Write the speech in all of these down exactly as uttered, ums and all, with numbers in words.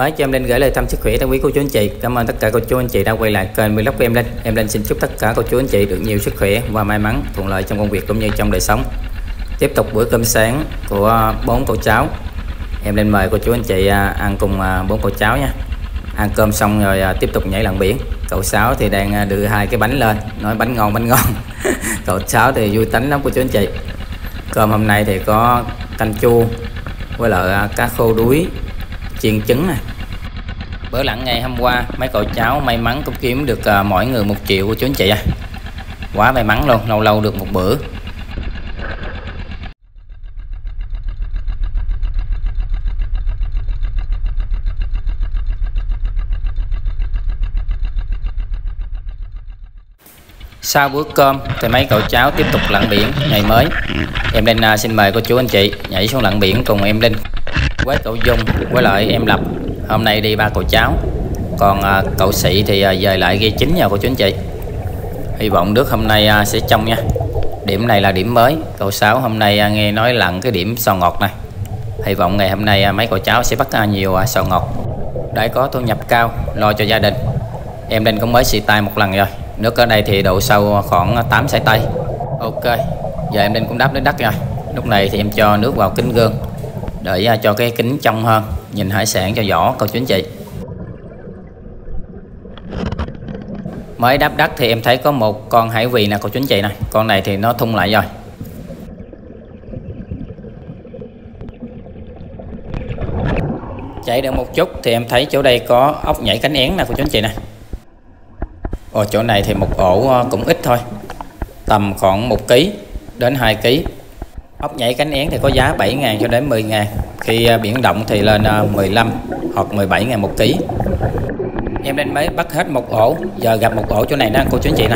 mới cho em Linh gửi lời thăm sức khỏe tới quý cô chú anh chị. Cảm ơn tất cả cô chú anh chị đã quay lại kênh vlog của em Linh. Em Linh xin chúc tất cả cô chú anh chị được nhiều sức khỏe và may mắn, thuận lợi trong công việc cũng như trong đời sống. Tiếp tục bữa cơm sáng của bốn cậu cháu. Em Linh mời cô chú anh chị ăn cùng bốn cậu cháu nha. Ăn cơm xong rồi tiếp tục nhảy lặn biển. Cậu Sáu thì đang đưa hai cái bánh lên, nói bánh ngon bánh ngon. Cậu Sáu thì vui tính lắm cô chú anh chị. Cơm hôm nay thì có canh chua với lại cá khô đuối chiên trứng này. Bữa lặn ngày hôm qua mấy cậu cháu may mắn cũng kiếm được uh, mỗi người một triệu của chú anh chị à. Quá may mắn luôn, lâu lâu được một bữa. Sau bữa cơm thì mấy cậu cháu tiếp tục lặn biển ngày mới. Em Linh uh, xin mời cô chú anh chị nhảy xuống lặn biển cùng em Linh với cậu Dung với lại em Lập. Hôm nay đi ba cậu cháu, còn uh, cậu Sĩ thì uh, về lại ghi chính nha cô chú anh chị. Hy vọng nước hôm nay uh, sẽ trong nha. Điểm này là điểm mới. Cậu Sáu hôm nay uh, nghe nói lặn cái điểm sò ngọt này. Hy vọng ngày hôm nay uh, mấy cậu cháu sẽ bắt uh, nhiều uh, sò ngọt để có thu nhập cao lo cho gia đình. Em Linh cũng mới xì tay một lần rồi. Nước ở đây thì độ sâu khoảng tám sải tay. Ok, giờ em Linh cũng đáp đến đất rồi. Lúc này thì em cho nước vào kính gương để uh, cho cái kính trong hơn, nhìn hải sản cho rõ cô chú anh chị. Mới đáp đất thì em thấy có một con hải quỳ nè cô chú anh chị này. Con này thì nó thun lại rồi. Chạy được một chút thì em thấy chỗ đây có ốc nhảy cánh én nè cô chú anh chị này. Ồ, chỗ này thì một ổ cũng ít thôi, tầm khoảng một ký đến hai ký. Ốc nhảy cánh én thì có giá bảy ngàn cho đến mười ngàn. Khi biển động thì lên mười lăm hoặc mười bảy ngàn một ký. Em lên mới bắt hết một ổ, giờ gặp một ổ chỗ này nè cô chú anh chị này.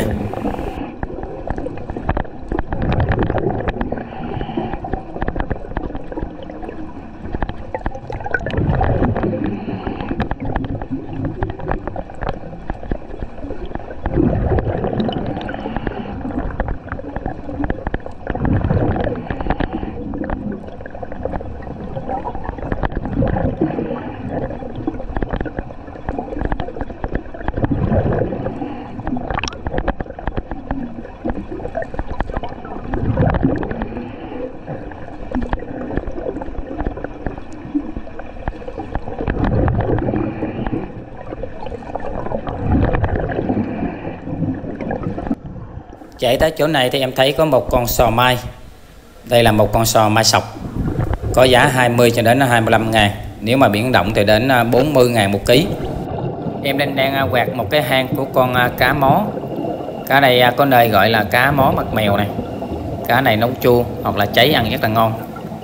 Chạy tới chỗ này thì em thấy có một con sò mai. Đây là một con sò mai sọc, có giá hai mươi cho đến hai mươi lăm ngàn. Nếu mà biển động thì đến bốn mươi ngàn một ký. Em đang đang quạt một cái hang của con cá mó. Cá này có nơi gọi là cá mó mặt mèo này. Cá này nấu chua hoặc là cháy ăn rất là ngon.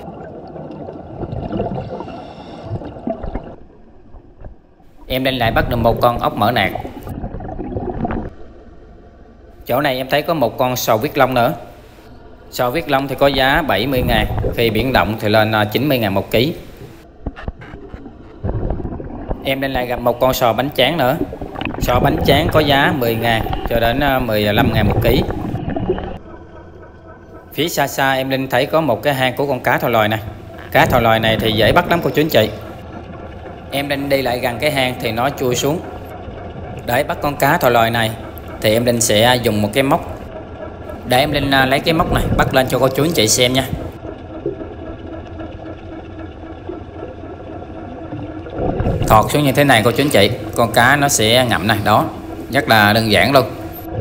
Em đang lại bắt được một con ốc mỡ nạc. Chỗ này em thấy có một con sò huyết long nữa. Sò huyết long thì có giá bảy mươi ngàn. Khi biển động thì lên chín mươi ngàn một ký. Em đang lại gặp một con sò bánh tráng nữa. Sò bánh tráng có giá mười ngàn cho đến mười lăm ngàn một ký. Phía xa xa em Linh thấy có một cái hang của con cá thò lòi này. Cá thò lòi này thì dễ bắt lắm cô chú anh chị. Em Linh đi lại gần cái hang thì nó chui xuống. Để bắt con cá thò lòi này thì em Linh sẽ dùng một cái móc. Để em Linh lấy cái móc này bắt lên cho cô chú anh chị xem nha. Thọt xuống như thế này cô chú anh chị, con cá nó sẽ ngậm này, đó, rất là đơn giản luôn.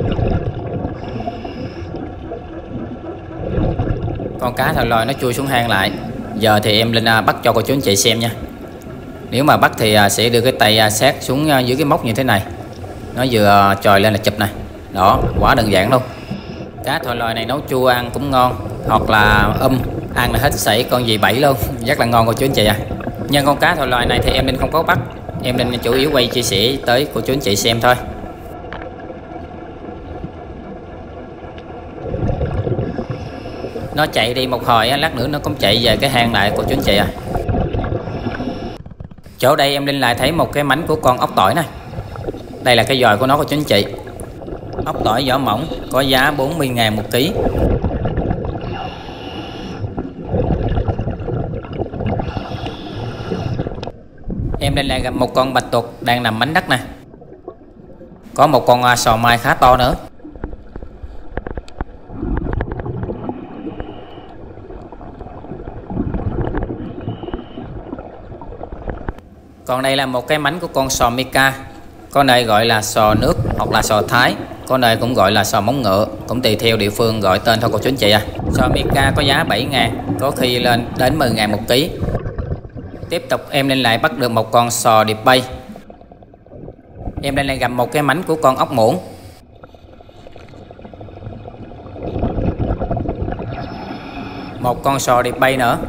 Con cá thò lòi nó chui xuống hang lại. Giờ thì em Linh bắt cho cô chú anh chị xem nha. Nếu mà bắt thì sẽ đưa cái tay sát xuống dưới cái móc như thế này. Nó vừa trồi lên là chụp này. Đó, quá đơn giản luôn. Cá thò lòi này nấu chua ăn cũng ngon, hoặc là um ăn là hết sảy con gì bảy luôn. Rất là ngon cô chú anh chị à. Nhưng con cá thò lòi này thì em Linh không có bắt. Em Linh chủ yếu quay chia sẻ tới cô chú anh chị xem thôi. Nó chạy đi một hồi, lát nữa nó cũng chạy về cái hang lại cô chú anh chị à. Chỗ đây em Linh lại thấy một cái mảnh của con ốc tỏi này. Đây là cái giòi của nó cô chú anh chị. Ốc tỏi vỏ mỏng có giá bốn mươi ngàn một ký. Em lên lại gặp một con bạch tuộc đang nằm mánh đất nè. Có một con sò mai khá to nữa. Còn đây là một cái mánh của con sò Mica. Có nơi gọi là sò nước hoặc là sò Thái, có nơi cũng gọi là sò móng ngựa, cũng tùy theo địa phương gọi tên thôi cô chú anh chị à. Sò Mica có giá bảy ngàn, có khi lên đến mười ngàn một ký. Tiếp tục em lên lại bắt được một con sò điệp bay. Em lên lại gặp một cái mánh của con ốc muỗng. Một con sò điệp bay nữa.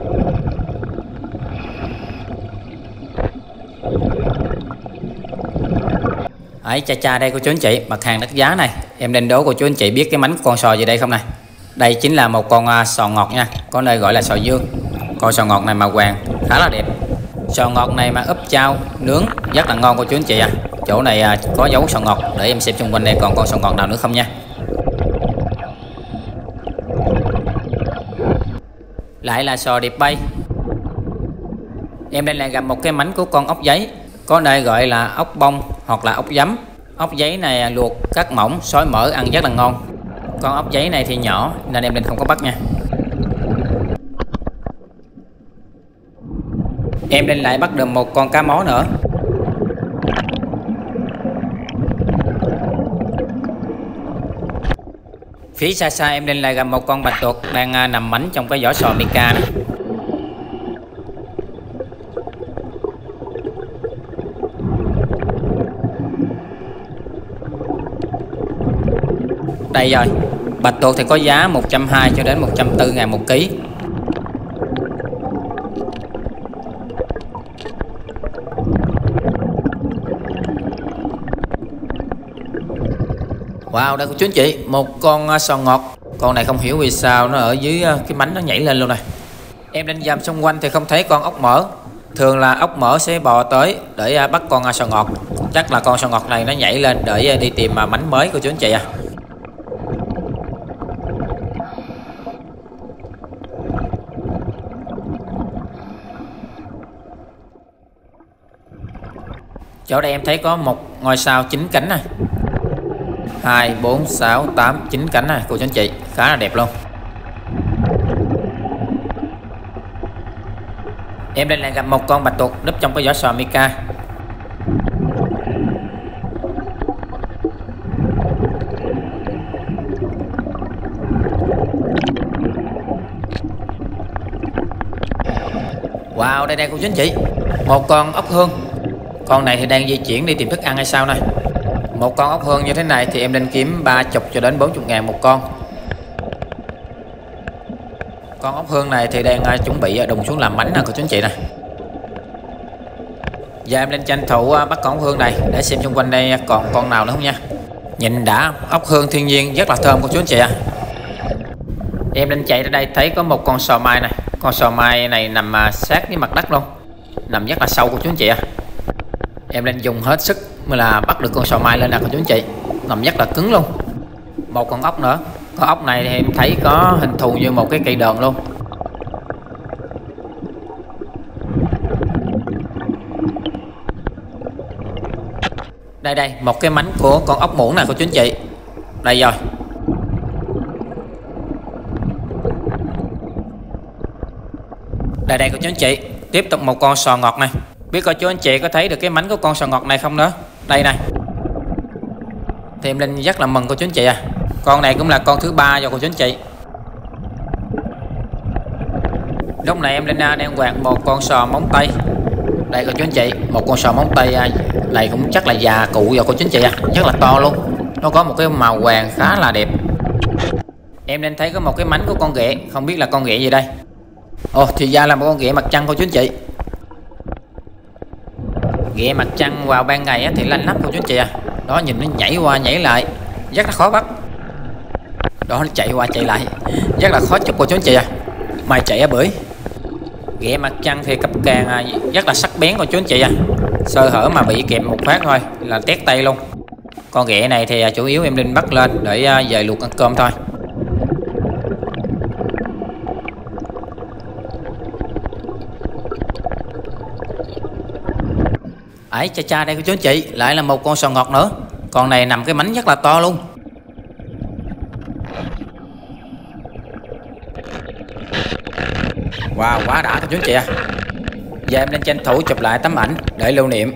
Ấy cha cha đây cô chú anh chị, mặt hàng đắt giá này. Em nên đố cô chú anh chị biết cái mánh của con sò gì đây không này. Đây chính là một con uh, sò ngọt nha, có nơi gọi là sò dương. Con sò ngọt này màu vàng khá là đẹp. Sò ngọt này mà úp chao nướng rất là ngon cô chú anh chị à. Chỗ này uh, có dấu sò ngọt, để em xem xung quanh đây còn con sò ngọt nào nữa không nha. Lại là sò điệp bay. Em đây lại gặp một cái mánh của con ốc giấy, có nơi gọi là ốc bông hoặc là ốc giấm. Ốc giấy này luộc cắt mỏng, xói mỡ ăn rất là ngon. Con ốc giấy này thì nhỏ nên em định không có bắt nha. Em lên lại bắt được một con cá mó nữa. Phía xa xa em lên lại gặp một con bạch tuộc đang nằm mánh trong cái vỏ sò Mica này. Đây rồi, bạch tuộc thì có giá một trăm hai mươi cho đến một trăm bốn mươi ngàn một ký. Wow, đây cô chú anh chị, một con sò ngọt. Con này không hiểu vì sao nó ở dưới cái mánh nó nhảy lên luôn này. Em lên dăm xung quanh thì không thấy con ốc mỡ. Thường là ốc mỡ sẽ bò tới để bắt con sò ngọt. Chắc là con sò ngọt này nó nhảy lên để đi tìm mánh mới cô chú anh chị à. Chỗ đây em thấy có một ngôi sao chín cánh này. Hai, bốn, sáu, tám, chín cánh này cô chú anh chị, khá là đẹp luôn. Em đây lại gặp một con bạch tuộc núp trong cái vỏ sò Mica. Wow, đây đây cô chú anh chị, một con ốc hương. Con này thì đang di chuyển đi tìm thức ăn hay sao này. Một con ốc hương như thế này thì em nên kiếm ba mươi cho đến bốn mươi ngàn một con. Con ốc hương này thì đang chuẩn bị đùng xuống làm mánh nè cô chú anh chị nè. Giờ em lên tranh thủ bắt con ốc hương này để xem xung quanh đây còn con nào nữa không nha. Nhìn đã, ốc hương thiên nhiên rất là thơm cô chú anh chị à. Em lên chạy ra đây thấy có một con sò mai này. Con sò mai này nằm sát với mặt đất luôn, nằm rất là sâu cô chú anh chị à. Em lên dùng hết sức mới là bắt được con sò mai lên nè cô chú anh chị, nằm rất là cứng luôn. Một con ốc nữa. Con ốc này thì em thấy có hình thù như một cái cây đờn luôn. Đây đây, một cái mánh của con ốc muỗng nè cô chú anh chị. Đây rồi. Đây đây cô chú anh chị, tiếp tục một con sò ngọt này. Biết cô chú anh chị có thấy được cái mánh của con sò ngọt này không nữa. Đây này. Thì em Linh rất là mừng cô chú anh chị à. Con này cũng là con thứ ba rồi cô chú anh chị. Lúc này em Linh đang quạt một con sò móng tây. Đây cô chú anh chị, một con sò móng tây này cũng chắc là già cụ rồi cô chú anh chị à, rất là to luôn. Nó có một cái màu vàng khá là đẹp. Em Linh thấy có một cái mánh của con ghẹ, không biết là con ghẹ gì đây. Ồ, thì ra là một con ghẹ mặt trăng cô chú anh chị. Ghẹ mặt trăng vào ban ngày thì lanh lắm cô chú anh chị à. Đó, nhìn nó nhảy qua nhảy lại rất là khó bắt. Đó, nó chạy qua chạy lại rất là khó chụp cô chú anh chị à. Mày chạy á bưởi. Ghẹ mặt trăng thì cặp càng rất là sắc bén cô chú anh chị à. Sơ hở mà bị kẹp một phát thôi là tét tay luôn. Con ghẹ này thì chủ yếu em Linh bắt lên để về luộc ăn cơm thôi. Ấy cha cha, đây cô chú anh chị, lại là một con sò ngọt nữa. Con này nằm cái mánh rất là to luôn. Wow, quá đã cô chú anh chị à. Giờ em lên tranh thủ chụp lại tấm ảnh để lưu niệm.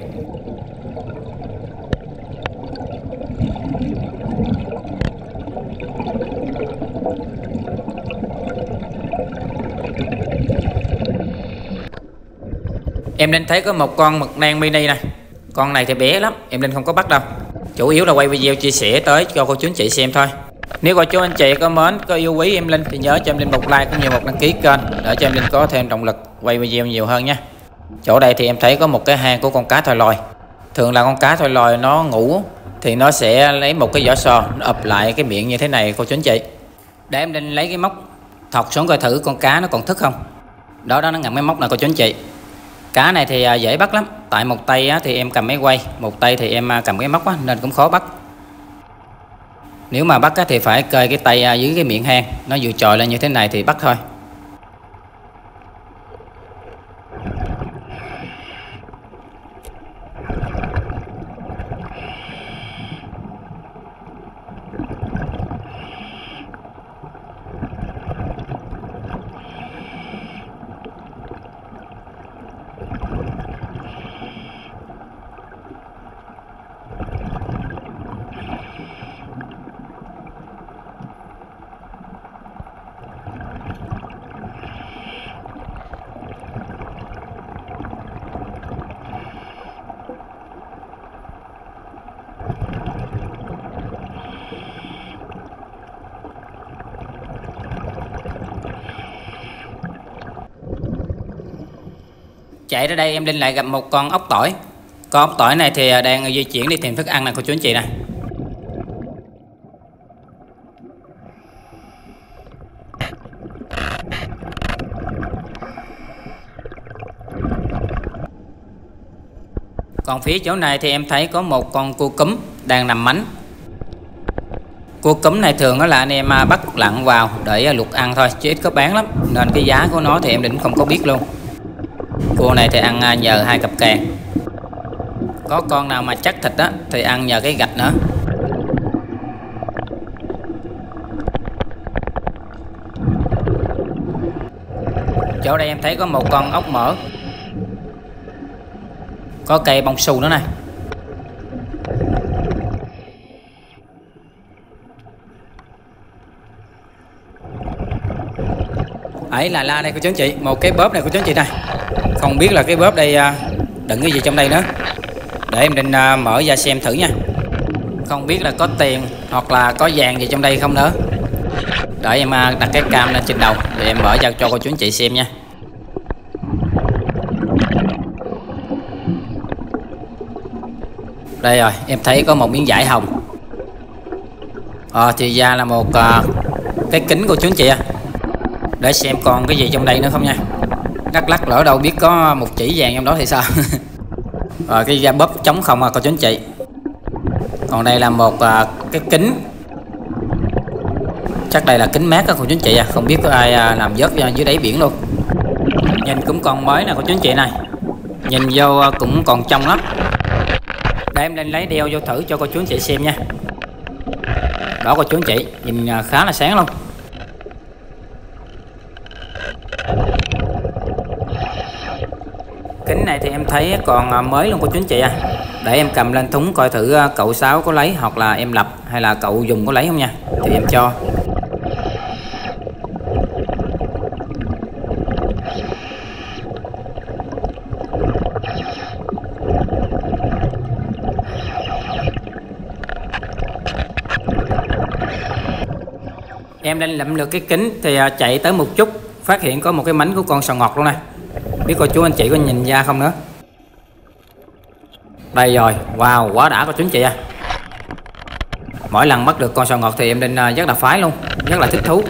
Em Linh thấy có một con mực nang mini này. Con này thì bé lắm, em Linh không có bắt đâu. Chủ yếu là quay video chia sẻ tới cho cô chú anh chị xem thôi. Nếu cô chú anh chị có mến, có yêu quý em Linh thì nhớ cho em Linh một like cũng như một đăng ký kênh để cho em Linh có thêm động lực quay video nhiều hơn nha. Chỗ đây thì em thấy có một cái hang của con cá thoi lòi. Thường là con cá thoi lòi nó ngủ thì nó sẽ lấy một cái vỏ sò nó ập lại cái miệng như thế này cô chú anh chị. Để em Linh lấy cái móc thọc xuống coi thử con cá nó còn thức không. Đó đó, nó ngậm cái móc này cô chú anh chị. Cá này thì dễ bắt lắm, tại một tay thì em cầm máy quay, một tay thì em cầm cái móc nên cũng khó bắt. Nếu mà bắt thì phải kê cái tay dưới cái miệng hang, nó vừa trồi lên như thế này thì bắt thôi. Chạy ra đây em Linh lại gặp một con ốc tỏi. Con ốc tỏi này thì đang di chuyển đi tìm thức ăn này cô chú anh chị nè. Còn phía chỗ này thì em thấy có một con cua cúm đang nằm mánh. Cua cúm này thường đó là anh em bắt lặn vào để luộc ăn thôi chứ ít có bán lắm, nên cái giá của nó thì em Linh không có biết luôn. Cua này thì ăn nhờ hai cặp càng. Có con nào mà chắc thịt á thì ăn nhờ cái gạch nữa. Chỗ đây em thấy có một con ốc mỡ. Có cây bông su nữa này. Ấy là la đây cô chú anh chị, một cái bóp này cô chú anh chị này. Không biết là cái bóp đây đựng cái gì trong đây nữa. Để em định mở ra xem thử nha. Không biết là có tiền hoặc là có vàng gì trong đây không nữa. Để em đặt cái cam lên trên đầu để em mở ra cho cô chú anh chị xem nha. Đây rồi, em thấy có một miếng vải hồng. Ờ thì ra là một uh, cái kính của chú anh chị à. Để xem còn cái gì trong đây nữa không nha. Đắk Lắk lỡ đâu biết có một chỉ vàng trong đó thì sao. Rồi cái da bóp trống không à cô chú anh chị. Còn đây là một uh, cái kính. Chắc đây là kính mát đó cô chú anh chị à. Không biết có ai uh, làm vớt dưới đáy biển luôn. Nhìn cũng còn mới nè cô chú anh chị này. Nhìn vô uh, cũng còn trong lắm. Để em lên lấy đeo vô thử cho cô chú anh chị xem nha. Đó cô chú anh chị, nhìn uh, khá là sáng luôn. Kính này thì em thấy còn mới luôn cô chú anh chị à. Để em cầm lên thúng coi thử cậu Sáu có lấy hoặc là em Lập hay là cậu Dùng có lấy không nha. Thì em cho. Em đang lượm được cái kính thì chạy tới một chút, phát hiện có một cái mánh của con sò ngọt luôn nè. Biết cô chú anh chị có nhìn ra không nữa. Đây rồi, wow, quá đã cô chú anh chị à. Mỗi lần bắt được con sò ngọt thì em Linh rất là phái luôn, rất là thích thú.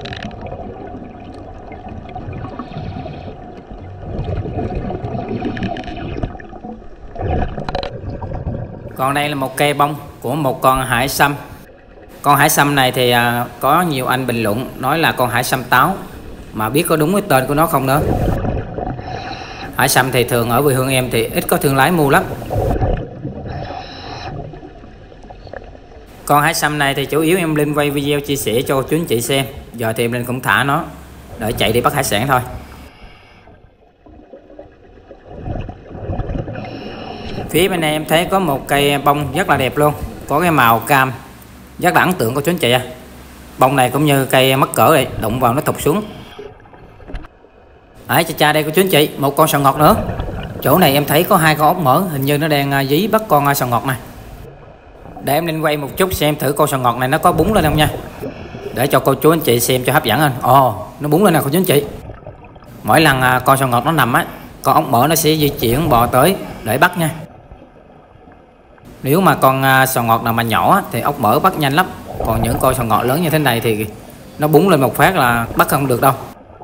Còn đây là một cây bông của một con hải sâm. Con hải sâm này thì có nhiều anh bình luận nói là con hải sâm táo, mà biết có đúng cái tên của nó không nữa. Hải sâm thì thường ở quê hương em thì ít có thương lái mua lắm, Con hải sâm này thì chủ yếu em Linh quay video chia sẻ cho chú anh chị xem. Giờ thì em Linh cũng thả nó để chạy đi bắt hải sản thôi. Phía bên này em thấy có một cây bông rất là đẹp luôn, có cái màu cam rất là ấn tượng của chú anh chị à. Bông này cũng như cây mắc cỡ này, đụng vào nó thụt xuống. Đấy, cha cha đây của chú anh chị, một con sò ngọt nữa. Chỗ này em thấy có hai con ốc mỡ, hình như nó đang dí bắt con sò ngọt này. Để em Linh quay một chút xem thử con sò ngọt này nó có búng lên không nha, để cho cô chú anh chị xem cho hấp dẫn hơn. Ồ, nó búng lên nè cô chú anh chị. Mỗi lần con sò ngọt nó nằm á, con ốc mỡ nó sẽ di chuyển bò tới để bắt nha. Nếu mà con sò ngọt nào mà nhỏ thì ốc mỡ bắt nhanh lắm, còn những con sò ngọt lớn như thế này thì nó búng lên một phát là bắt không được đâu.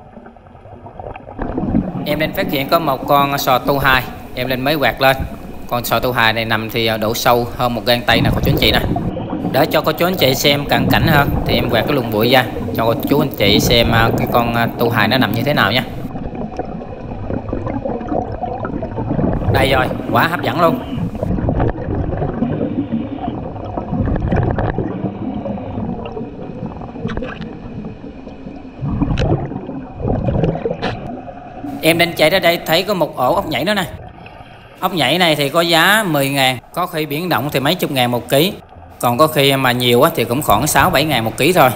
Em Linh phát hiện có một con sò tu hai, em Linh mới quạt lên. Con sò tu hai này nằm thì độ sâu hơn một gang tay nè cô chú anh chị nè. Để cho cô chú anh chị xem cận cảnh hơn thì em quạt cái luồng bụi ra cho cô chú anh chị xem cái con tu hai nó nằm như thế nào nha. Đây rồi, quá hấp dẫn luôn. Em Linh chạy ra đây thấy có một ổ ốc nhảy nữa nè. Ốc nhảy này thì có giá mười ngàn, có khi biến động thì mấy chục ngàn một ký. Còn có khi mà nhiều thì cũng khoảng sáu bảy ngàn một ký thôi.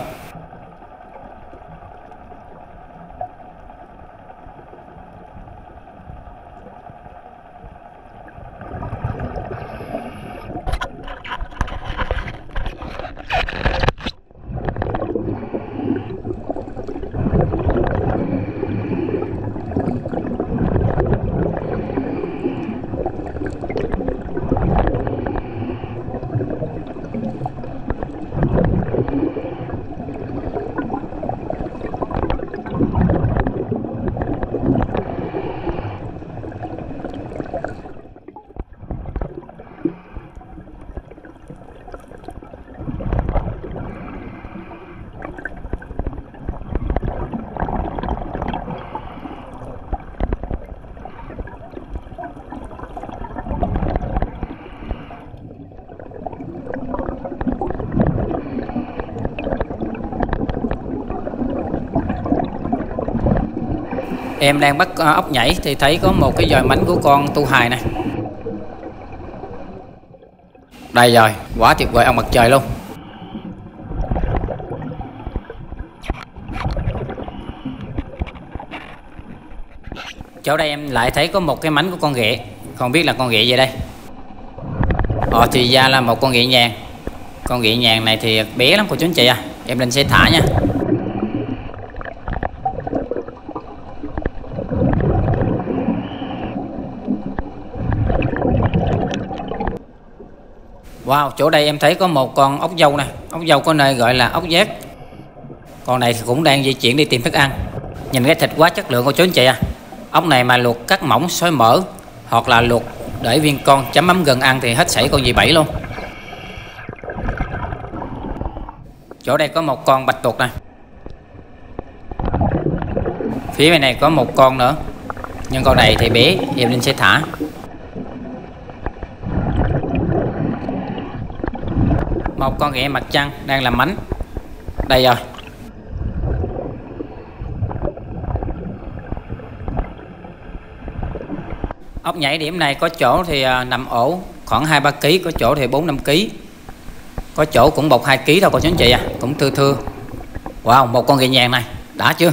Em đang bắt ốc nhảy thì thấy có một cái giòi mánh của con tu hài này. Đây rồi, quá tuyệt vời ông mặt trời luôn. Chỗ đây em lại thấy có một cái mánh của con ghẹ, không biết là con ghẹ gì đây. Ờ thì ra là một con ghẹ nhàn. Con ghẹ nhàn này thì bé lắm cô chú anh chị à. Em Linh sẽ thả nha. Wow, chỗ đây em thấy có một con ốc dâu nè. Ốc dâu có nơi gọi là ốc giác. Con này thì cũng đang di chuyển đi tìm thức ăn. Nhìn cái thịt quá chất lượng của chú anh chị à. Ốc này mà luộc cắt mỏng xói mỡ, hoặc là luộc để viên con chấm mắm gừng ăn thì hết sảy con gì bảy luôn. Chỗ đây có một con bạch tuộc nè. Phía bên này có một con nữa, nhưng con này thì bé, em Linh sẽ thả. Một con ghẹ mặt trăng đang làm mánh. Đây rồi. Ốc nhảy điểm này có chỗ thì nằm ổ khoảng hai ba ký, có chỗ thì bốn năm ký, có chỗ cũng một hai ký thôi cô chú anh chị à, cũng thưa thưa. Wow, một con ghẹ nhàn này, đã chưa?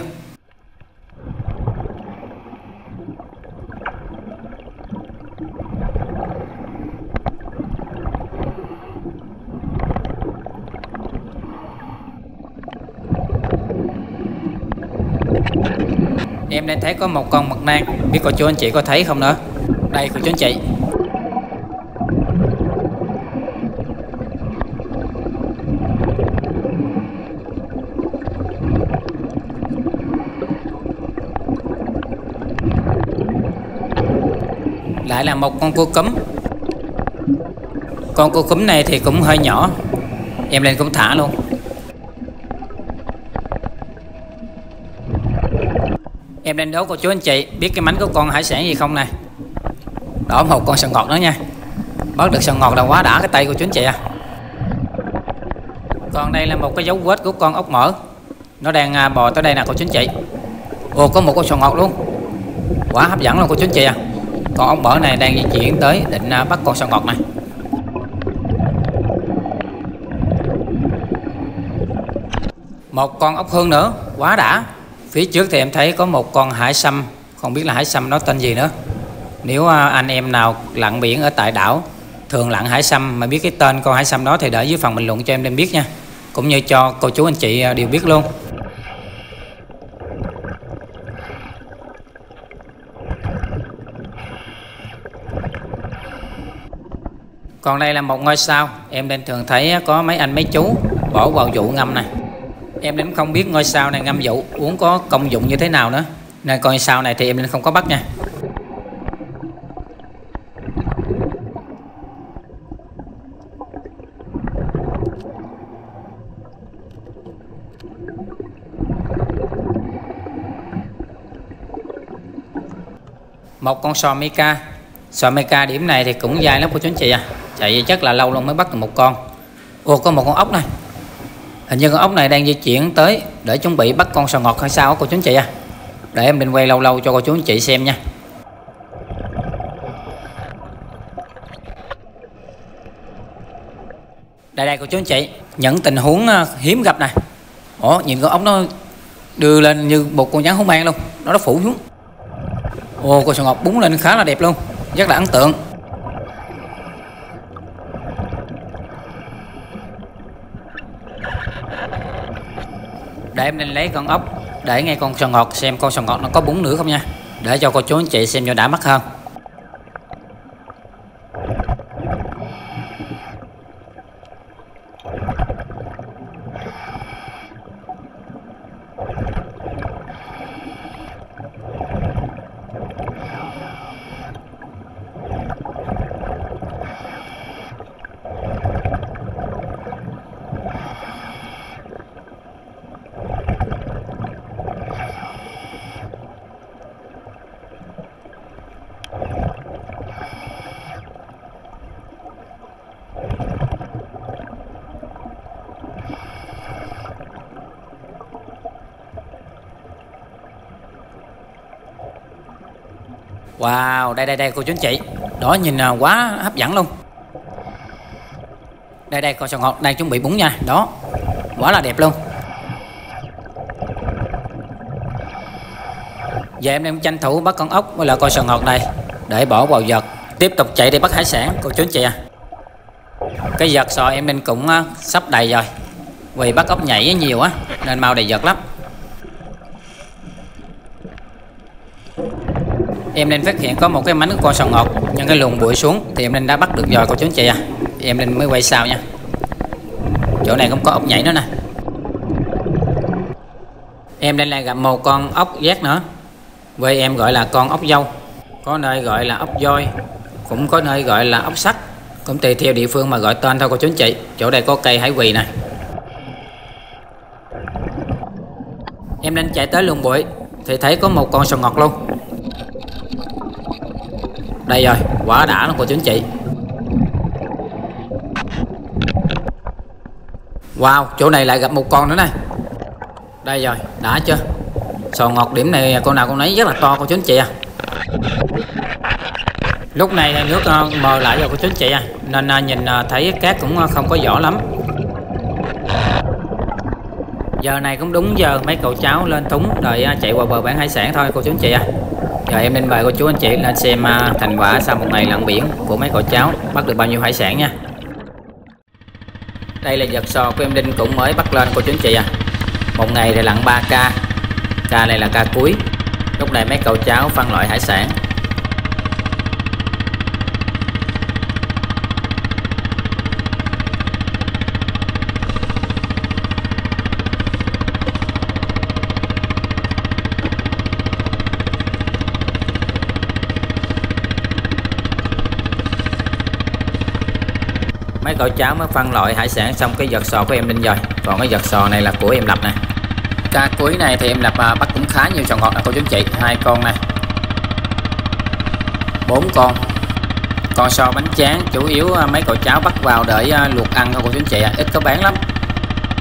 Em đang thấy có một con mực nang, biết cô chú anh chị có thấy không nữa. Đây cô chú anh chị. Lại là một con cua cúm. Con cua cúm này thì cũng hơi nhỏ, em lên cũng thả luôn. Em lên đố cô chú anh chị biết cái mánh của con hải sản gì không nè. Đó, một con sò ngọt nữa nha. Bắt được sò ngọt là quá đã cái tay của chú anh chị à. Còn đây là một cái dấu vết của con ốc mỡ, nó đang bò tới đây nè cô chú anh chị. Ồ, có một con sò ngọt luôn, quá hấp dẫn luôn cô chú anh chị à. Con ốc mỡ này đang di chuyển tới định bắt con sò ngọt này. Một con ốc hương nữa, quá đã. Phía trước thì em thấy có một con hải sâm, không biết là hải sâm nó tên gì nữa. Nếu anh em nào lặn biển ở tại đảo thường lặn hải sâm mà biết cái tên con hải sâm đó thì để dưới phần bình luận cho em đem biết nha, cũng như cho cô chú anh chị đều biết luôn. Còn đây là một ngôi sao, em nên thường thấy có mấy anh mấy chú bỏ vào vụ ngâm này. Em đến không biết ngôi sao này ngâm vụ uống có công dụng như thế nào nữa, nên con sao này thì em nên không có bắt nha. Một con sò Mica. Sò Mica điểm này thì cũng dài lắm cô chú anh chị à, chạy chắc là lâu luôn mới bắt được một con. Ồ, có một con ốc này, hình như con ốc này đang di chuyển tới để chuẩn bị bắt con sò ngọt hay sao cô chú anh chị à. Để em định quay lâu lâu cho cô chú anh chị xem nha. Đây đây cô chú anh chị, những tình huống hiếm gặp này. Ồ, nhìn con ốc nó đưa lên như một con rắn hổ mang luôn, nó nó phủ xuống. Ồ, con sò ngọt búng lên khá là đẹp luôn, rất là ấn tượng. Để em nên lấy con ốc để ngay con sò ngọt xem con sò ngọt nó có búng nữa không nha, để cho cô chú anh chị xem cho đã mắt hơn. Wow, đây đây đây cô chú anh chị, đó nhìn quá hấp dẫn luôn. Đây đây con sò ngọt đang chuẩn bị búng nha, đó quá là đẹp luôn. Giờ em đang tranh thủ bắt con ốc với lại con sò ngọt này để bỏ vào giật, tiếp tục chạy đi bắt hải sản cô chú anh chị à. Cái giật sò em nên cũng sắp đầy rồi, vì bắt ốc nhảy nhiều á nên mau đầy giật lắm. Em nên phát hiện có một cái mánh của con sò ngọt, nhưng cái luồng bụi xuống thì em nên đã bắt được rồi cô chú anh chị à. Em nên mới quay sau nha. Chỗ này cũng có ốc nhảy nữa nè. Em nên lại gặp một con ốc vét nữa, với em gọi là con ốc dâu, có nơi gọi là ốc voi, cũng có nơi gọi là ốc sắt, cũng tùy theo địa phương mà gọi tên thôi cô chú anh chị. Chỗ đây có cây hải quỳ nè. Em nên chạy tới luồng bụi thì thấy có một con sò ngọt luôn. Đây rồi, quá đã luôn cô chú anh chị. Wow, chỗ này lại gặp một con nữa nè. Đây rồi, đã chưa? Sò ngọt điểm này con nào con nấy rất là to cô chú anh chị à. Lúc này nước mờ lại rồi cô chú anh chị à, nên nhìn thấy cát cũng không có rõ lắm. Giờ này cũng đúng giờ mấy cậu cháu lên thúng đợi chạy qua bờ bán hải sản thôi cô chú anh chị à. Giờ em nên mời cô chú anh chị lên xem thành quả sau một ngày lặn biển của mấy cậu cháu bắt được bao nhiêu hải sản nha. Đây là vật sò của em Đinh cũng mới bắt lên cô chú anh chị à. Một ngày thì lặn ba ca. Ca này là ca cuối. Lúc này mấy cậu cháu phân loại hải sản. Mấy cậu cháu mới phân loại hải sản xong cái vật sò của em Đinh rồi. Còn cái vật sò này là của em Lập nè. Ca cuối này thì em Lập bắt cũng khá nhiều sò ngọt nè cô chú anh chị. Hai con nè, bốn con. Còn sò bánh tráng chủ yếu mấy cậu cháu bắt vào để luộc ăn thôi cô chú anh chị, ít có bán lắm.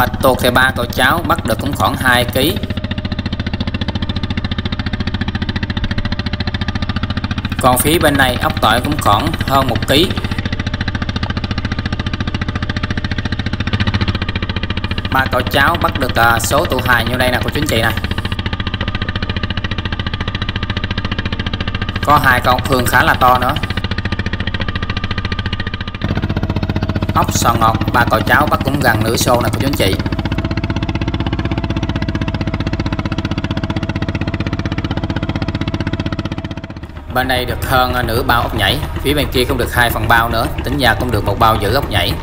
Bạch tuộc thì ba cậu cháu bắt được cũng khoảng hai ký. Còn phía bên này ốc tỏi cũng khoảng hơn một ký. Ba cậu cháu bắt được uh, số tụ hài như đây nè cô chú anh chị nè. Có hai con phương khá là to nữa. Ốc sò ngọt ba cậu cháu bắt cũng gần nửa xô nè cô chú anh chị. Bên đây được hơn nửa bao ốc nhảy, phía bên kia cũng được hai phần bao nữa, tính ra cũng được một bao giữ ốc nhảy.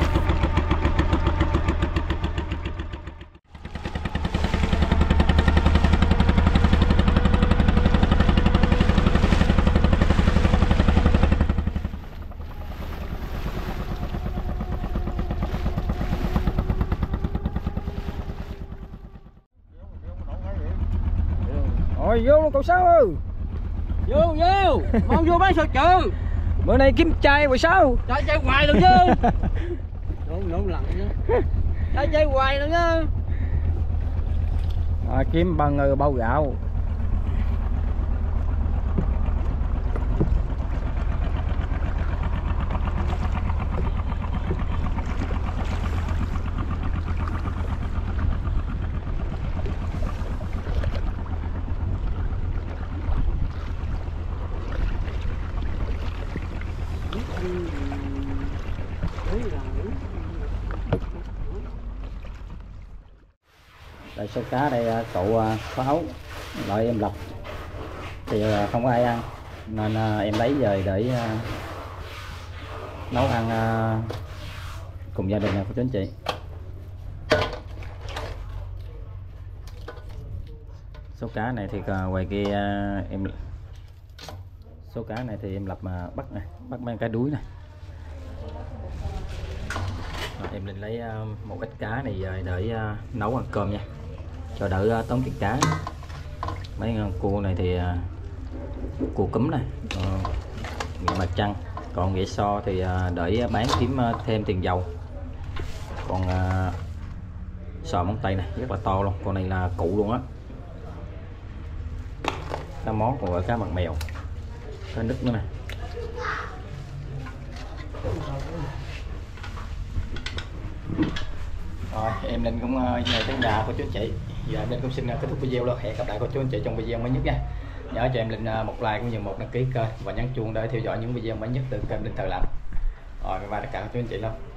Rồi vô luôn cậu Sáu ơi. Vô vô, con vô bán sao trừ. Bữa nay kiếm trai rồi sao? Trai chơi hoài luôn chứ. Nổ nổ lặng chứ. Trai chơi hoài luôn chứ. À, kiếm bằng người bao gạo. Đây số cá đây cậu Pháo đợi em lọc thì không có ai ăn nên em lấy về để nấu ăn cùng gia đình nha cô chú anh chị. Số cá này thì ngoài kia em số cá này thì em lập mà bắt này, bắt mang cái đuối này. Rồi, em định lấy một ít cá này về để nấu ăn cơm nha, cho đỡ tốn tiền cá. Mấy con cua này thì cua cúm này, nghĩa mặt trăng, còn nghĩa so thì để bán kiếm thêm tiền dầu. Còn sò móng tay này rất là to luôn, con này là cụ luôn á. Cá món còn gọi cá bằng mèo, cá nứt nữa nè. Rồi em Linh cũng uh, về tới nhà cô chú anh chị. Giờ em Linh cũng xin uh, kết thúc video luôn. Hẹn gặp lại cô chú anh chị trong video mới nhất nha. Nhớ cho em Linh uh, một like cũng như một đăng ký kênh và nhấn chuông để theo dõi những video mới nhất từ kênh Linh Thợ Làm. Rồi bye bye tất cả cô chú anh chị luôn.